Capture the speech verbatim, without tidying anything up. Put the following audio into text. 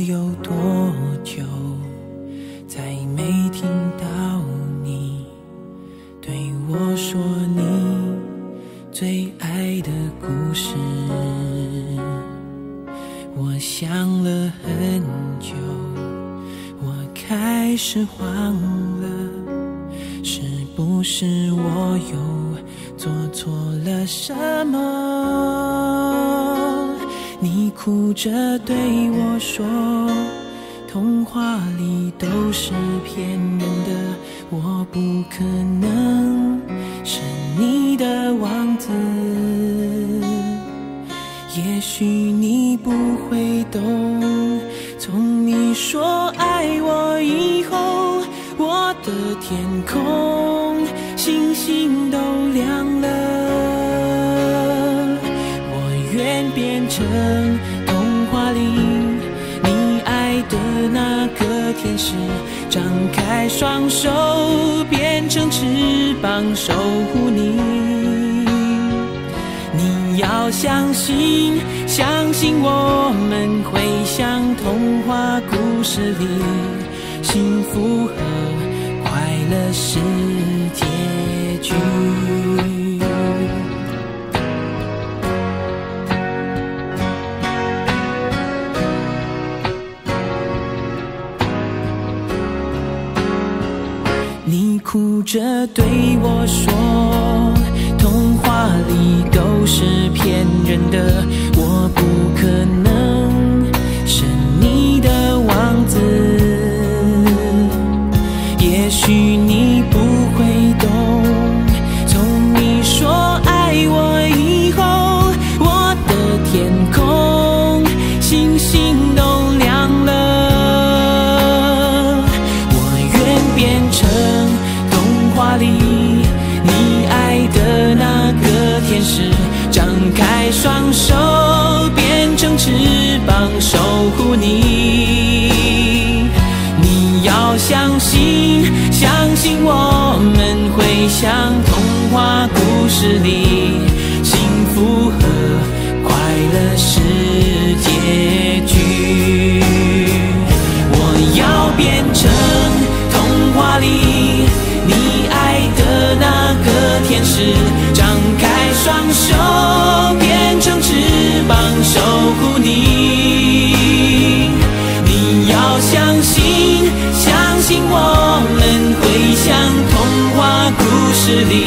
有多久，再没听到你对我说你最爱的故事。我想了很久，我开始慌了，是不是我又做错了什么？你哭着对我说，童话里都是骗人的，我不可能是你的王子。也许你不会懂，从你说爱我以后，我的天空星星都亮了。我愿变成童话里你爱的那个天使，张开双手变成翅膀守护你。你要相信，相信我们会像童话故事里，幸福和快乐是结局。你哭着对我说，童话里都是骗人的，我不可能是你的王子。也许你不会懂，从你说爱我以后，我的天空星星都亮了。我愿变成童话里你爱的那个天使，张开双手变成翅膀守护你。你要相信，相信我们会像童话故事里，幸福和快乐是结局。我要变成童话里你爱的那个天使，张开双手变成翅膀守护你。你要相信，相信我们会像童话故事里，